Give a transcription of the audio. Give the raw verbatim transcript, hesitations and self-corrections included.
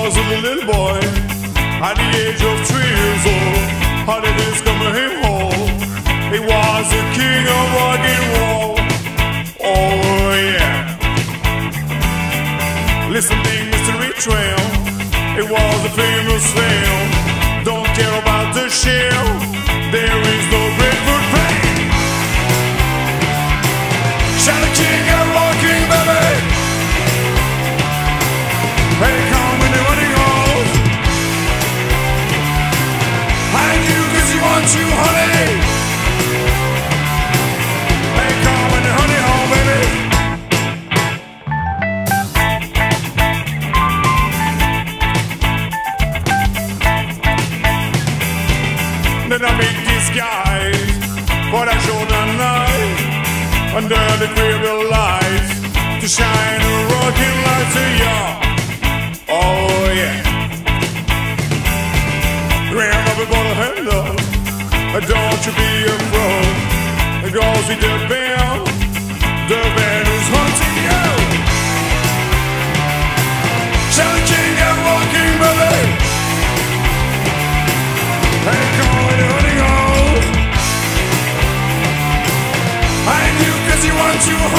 was a little boy at the age of three years old. Holidays coming him home. He was the king of rock and roll. Oh yeah. Listen, big mystery trail. It was a famous film. Don't care about the shell. There is no Grateful pain. Shout the king of rocking, baby. Hey, come when the running goes. I knew cause you want you, honey. Hey, come when the honey home, baby. Then I make disguise for that shoulder night under the graveyard lights to shine a rocking light to you. Oh yeah. Grandma gonna hand up. Don't you be afraid. Go see the band. The band is hunting you. Shall the king get walking, baby? Hey, come with the honey hole. I knew cause you want you home.